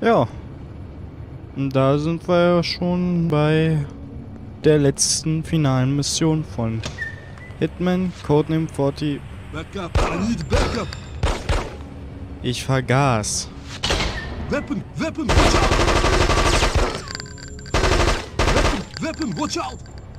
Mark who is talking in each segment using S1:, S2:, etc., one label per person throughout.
S1: Ja. Und da sind wir ja schon bei der letzten finalen Mission von Hitman Codename 40.
S2: Backup, I need backup.
S1: Ich vergaß.
S2: Weapon, weapon, watch out. Weapon, weapon, watch out.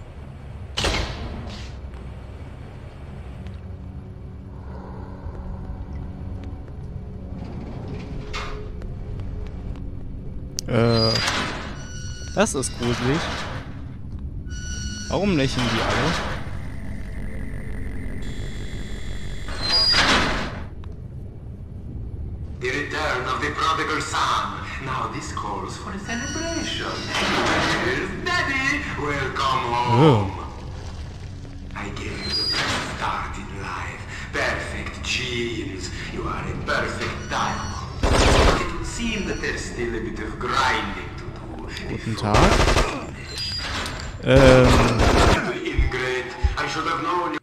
S1: Das ist gruselig. Warum lächeln die alle?
S3: The return of the prodigal son. Now this calls for a celebration. Here's Daddy. Welcome home. I gave you the best start in life. Perfect genes. You are a perfect diamond. But it would seem that there's still a bit of grinding to do.
S1: Guten Tag.
S3: Ingrate. I should have known you.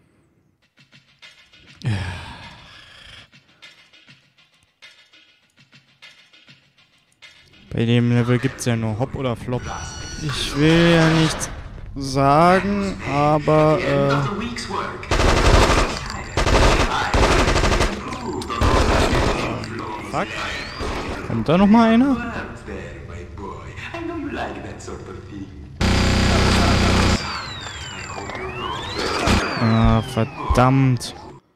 S1: Bei dem Level gibt's ja nur Hop oder Flop. Ich will ja nichts sagen, aber fuck. Kommt da noch mal einer? Ah, verdammt.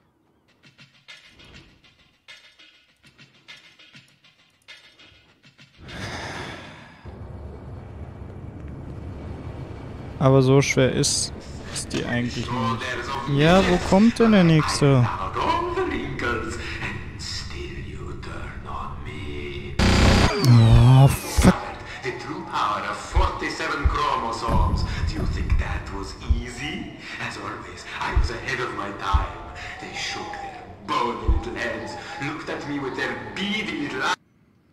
S1: Aber so schwer ist die eigentlich nicht. Ja, wo kommt denn der nächste? Oh, fuck.
S3: The true power of 47 chromosomes. Do you think that was easy? As always, I was ahead of my time. They shook their bony little heads, looked at me with their beady little eyes.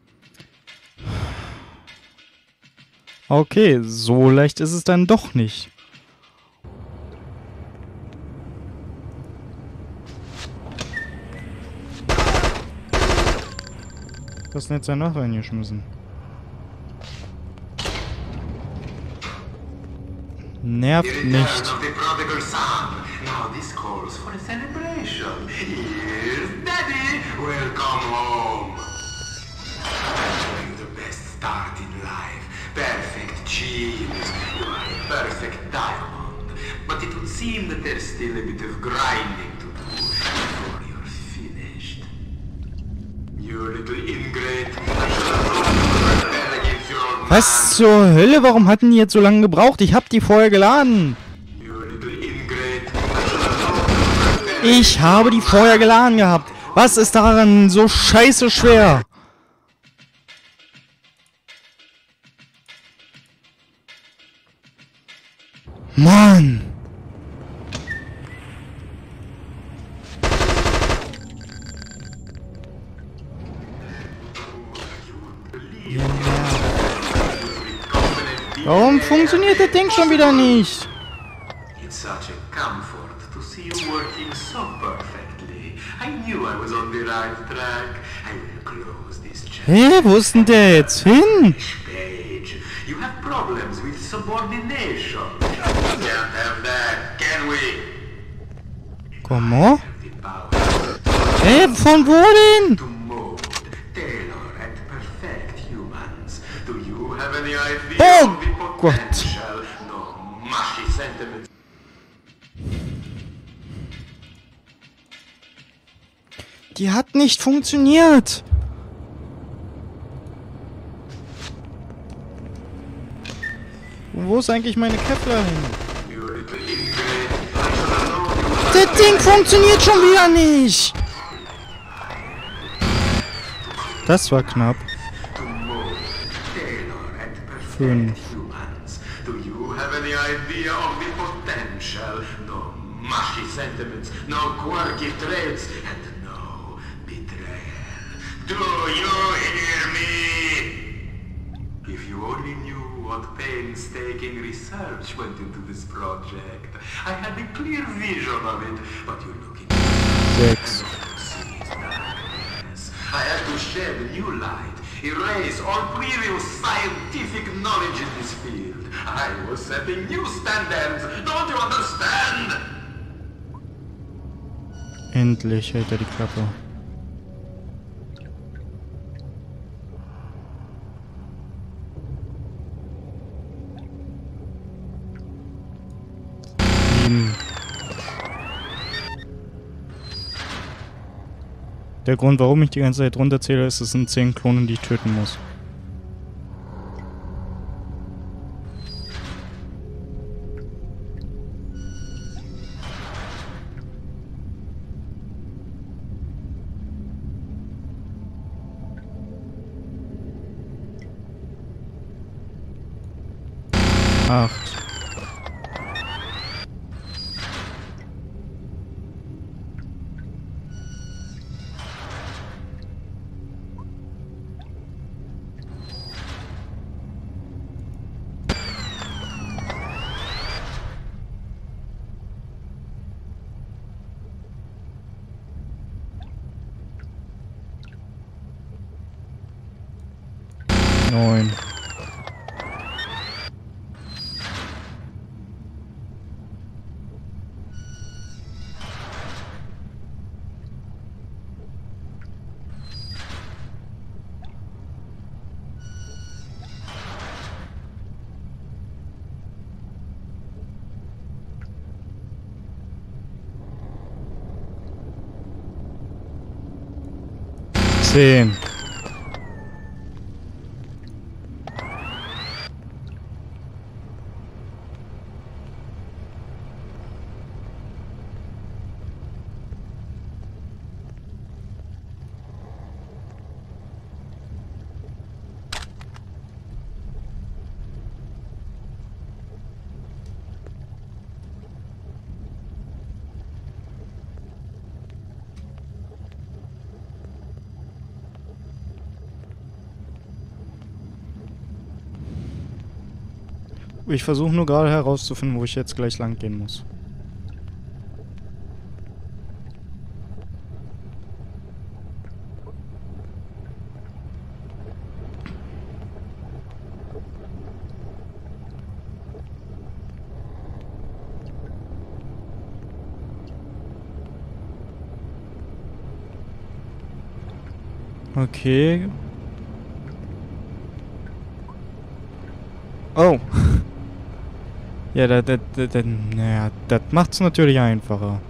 S1: Okay, so leicht ist es dann doch nicht. Was ist denn jetzt danach reingeschmissen? Nervt nicht.
S3: Perfect genes. You are a perfect diamond. But it would seem that there's still a bit of grinding to do before you're finished. You little ingrate.
S1: Was zur Hölle? Warum hatten die jetzt so lange gebraucht? Ich hab die vorher geladen. Ich habe die vorher geladen gehabt. Was ist daran so scheiße schwer? Mann! Ja. Warum funktioniert das Ding schon wieder nicht?
S3: It's such a comfort to see you working so perfectly. I knew I was on the right track. I will close this chapter.
S1: Hä, wo ist denn der jetzt hin?
S3: Page. You have problems with subordination. We can't have that, can we?
S1: Comment? Hä, von wo denn?
S3: To mold, tailor, and perfect humans. Do you have any idea
S1: Oh
S3: of the
S1: Gott.
S3: potential? No mushy sentiments.
S1: Die hat nicht funktioniert. Wo ist eigentlich meine Kevlar hin?
S3: You little ingrate. I should have known you.
S1: Das Ding funktioniert schon wieder nicht. Das war knapp.
S3: To mold, tailor, and perfect
S1: 5.
S3: humans. Do you have any idea of the potential? No mushy sentiments, no quirky traits, and no betrayal. Do you hear me? If you only knew what painstaking research went into this project. I had a clear vision of it, but you're looking
S1: 6.
S3: I had to shed a new light erase all previous scientific knowledge in this field. I was setting new standards. Don't you understand?
S1: Endlich hält er die Klappe. Der Grund, warum ich die ganze Zeit runterzähle, ist, es sind 10 Klonen, die ich töten muss. Acht. Neun. Zehn. Ich versuche nur gerade herauszufinden, wo ich jetzt gleich lang gehen muss. Okay. Oh. Ja, naja, das macht's natürlich einfacher.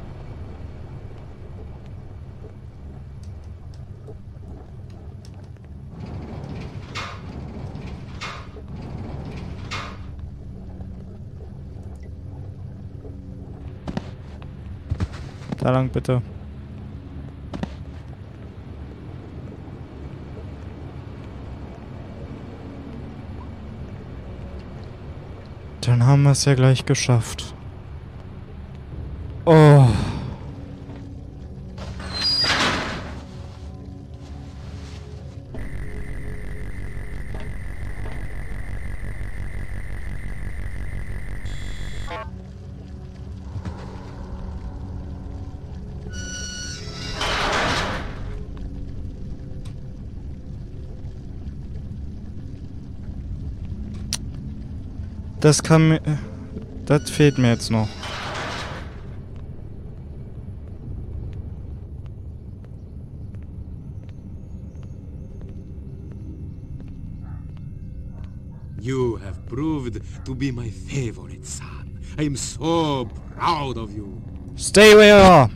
S1: Da lang bitte. Dann haben wir es ja gleich geschafft. Oh. Das kann mir... Das fehlt mir jetzt noch.
S2: You have proved to be my favorite son. I am so proud of you.
S1: Stay where you are!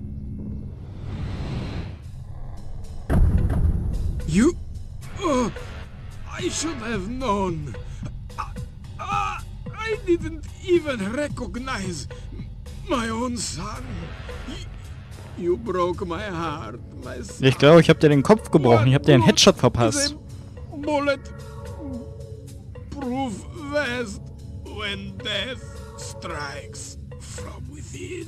S2: You... I should have known. I didn't even recognize my own son. You broke my heart, my son.
S1: Ich glaube, ich habe dir den Kopf gebrochen. Ich habe dir einen Headshot verpasst.
S2: Bullet proof vest when death strikes from within.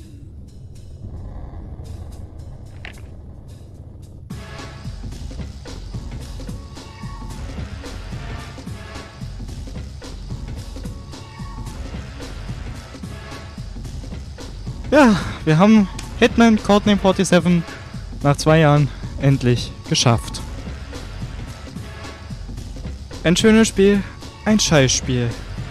S1: Ja, wir haben Hitman Codename 47 nach 2 Jahren endlich geschafft. Ein schönes Spiel, ein Scheißspiel.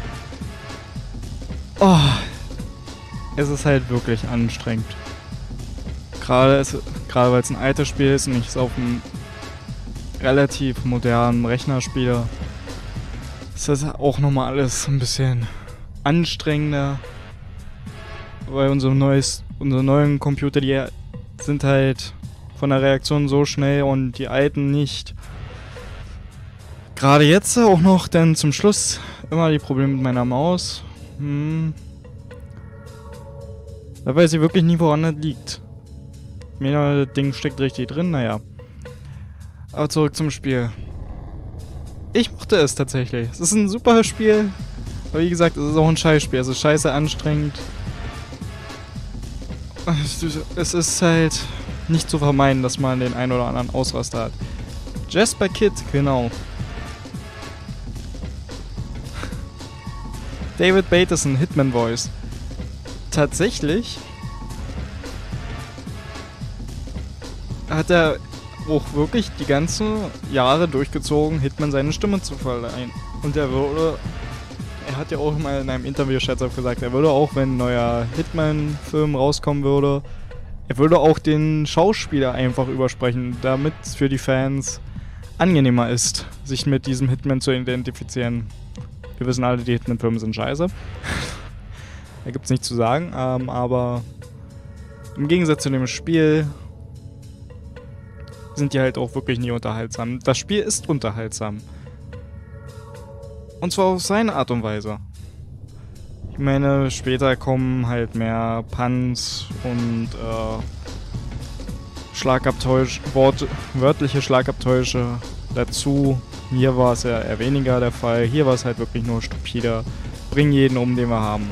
S1: Oh, es ist halt wirklich anstrengend. Gerade weil es ein altes Spiel ist und ich es auf einem relativ modernen Rechner spiele, ist das auch nochmal alles ein bisschen anstrengender. Weil unsere neuen Computer, die sind halt von der Reaktion so schnell und die alten nicht. Gerade jetzt auch noch, denn zum Schluss immer die Probleme mit meiner Maus. Da weiß ich wirklich nie, woran das liegt. Das Ding steckt richtig drin, naja. Aber zurück zum Spiel. Ich mochte es tatsächlich. Es ist ein super Spiel. Aber wie gesagt, es ist auch ein Scheißspiel. Es ist scheiße anstrengend. Es ist halt nicht zu vermeiden, dass man den einen oder anderen Ausraster hat. Jasper Kidd, genau. David Bateson, Hitman Voice. Tatsächlich hat er auch wirklich die ganzen Jahre durchgezogen, Hitman seine Stimme zu verleihen. Und er hat ja auch mal in einem Interview gesagt, er würde auch, wenn ein neuer Hitman-Film rauskommen würde, er würde auch den Schauspieler einfach übersprechen, damit es für die Fans angenehmer ist, sich mit diesem Hitman zu identifizieren. Wir wissen alle, die Hitman-Filme sind scheiße. Da gibt's nichts zu sagen, aber im Gegensatz zu dem Spiel sind die halt auch wirklich nie unterhaltsam. Das Spiel ist unterhaltsam. Und zwar auf seine Art und Weise. Ich meine, später kommen halt mehr Puns und wörtliche Schlagabtäusche dazu. Hier war es ja eher weniger der Fall. Hier war es halt wirklich nur stupider. Bring jeden um, den wir haben.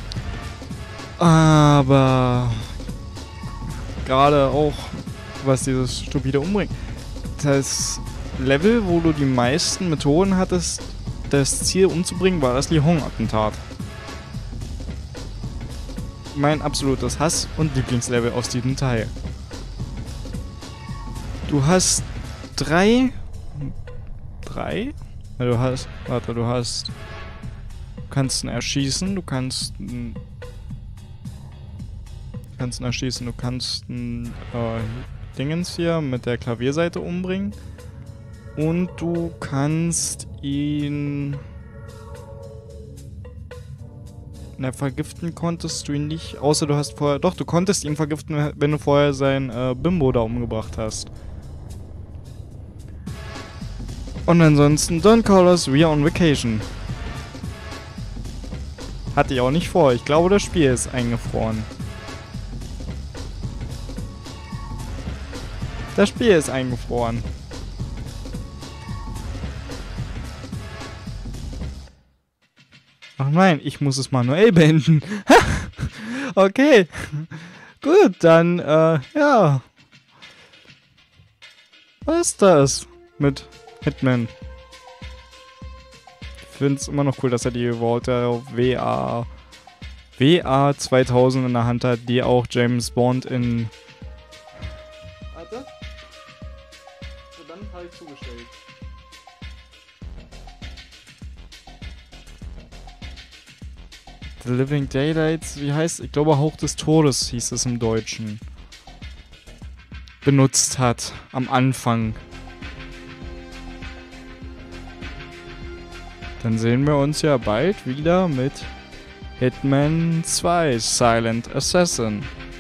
S1: Aber gerade auch, was dieses stupide umbringt. Das Level, wo du die meisten Methoden hattest, das Ziel umzubringen, war das Lyon-Attentat. Mein absolutes Hass- und Lieblingslevel aus diesem Teil. Du hast du kannst ihn erschießen, du kannst ihn Dingens hier mit der Klavierseite umbringen. Und du kannst ihn... Na, vergiften konntest du ihn nicht, außer du hast vorher... Doch, du konntest ihn vergiften, wenn du vorher sein Bimbo da umgebracht hast. Und ansonsten, don't call us, we are on vacation. Hatte ich auch nicht vor. Ich glaube, das Spiel ist eingefroren. Das Spiel ist eingefroren. Ach nein, ich muss es manuell beenden. Okay. Gut, dann, ja. Was ist das mit Hitman? Ich finde es immer noch cool, dass er die Walter WA 2000 in der Hand hat, die auch James Bond in... Warte. Verdammt, habe ich zugestellt. The Living Daylights, wie heißt, ich glaube Hauch des Todes hieß es im Deutschen, benutzt hat am Anfang. Dann sehen wir uns ja bald wieder mit Hitman 2 Silent Assassin.